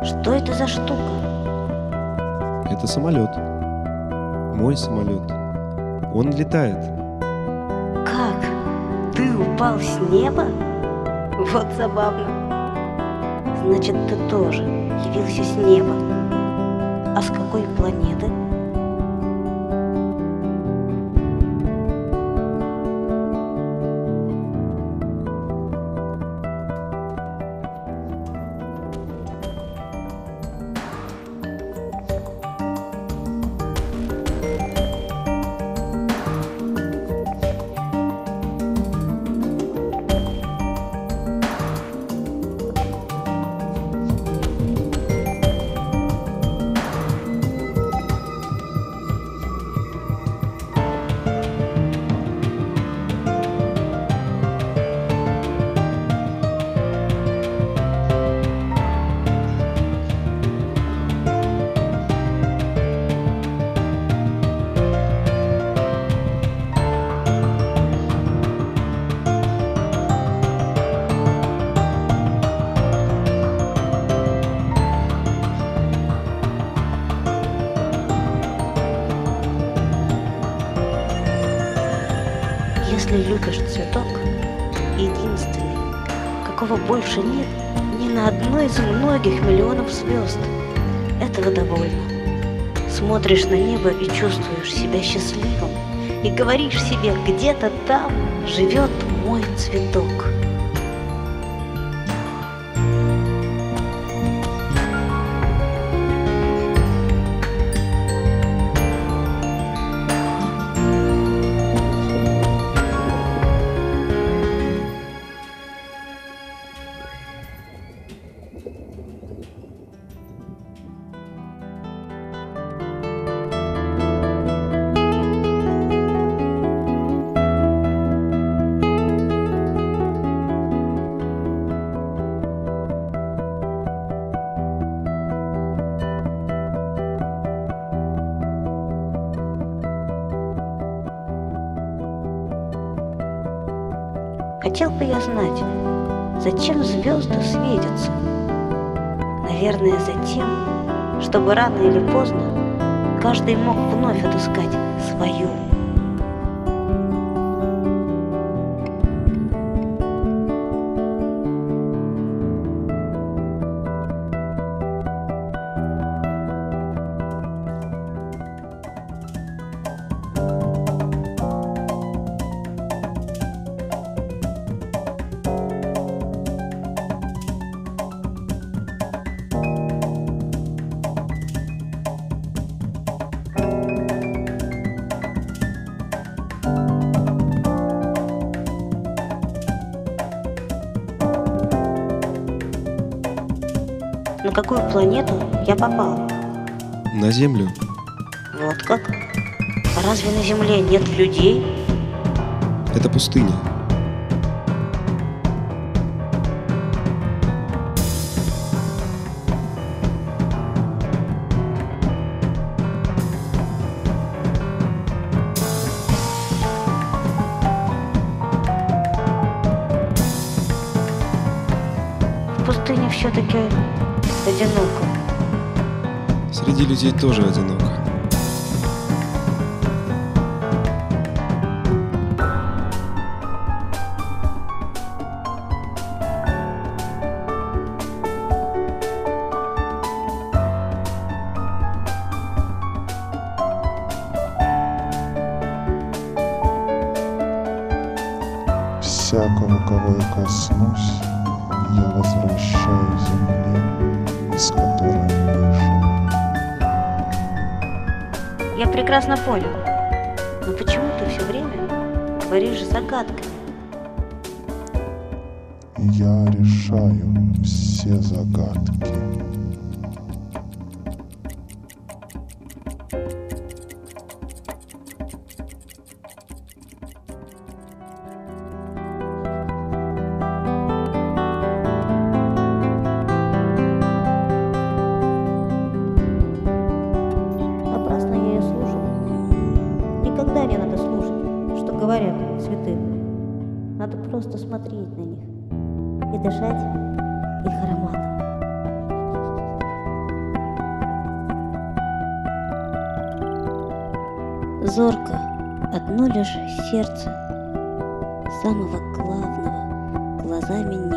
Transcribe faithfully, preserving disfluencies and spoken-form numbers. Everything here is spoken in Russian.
Что это за штука? Это самолет. Мой самолет. Он летает. Как? Ты упал с неба? Вот забавно. Значит, ты тоже явился с неба. А с какой планеты? Если любишь цветок, единственный, какого больше нет ни на одной из многих миллионов звезд, этого довольно. Смотришь на небо и чувствуешь себя счастливым, и говоришь себе, где-то там живет мой цветок. Хотел бы я знать, зачем звезды светятся? Наверное, за тем, чтобы рано или поздно каждый мог вновь отыскать свою. На какую планету я попал? На Землю. Вот как? А разве на Земле нет людей? Это пустыня. В пустыне все-таки одиноко. Среди людей тоже одиноко. Всякого, кого я коснусь, я возвращаю земле, из которой вышел. Я прекрасно понял. Но почему ты все время говоришь загадками? Я решаю все загадки. Никогда не надо слушать, что говорят цветы. Надо просто смотреть на них и дышать их ароматом. зорко одно лишь сердце, самого главного глазами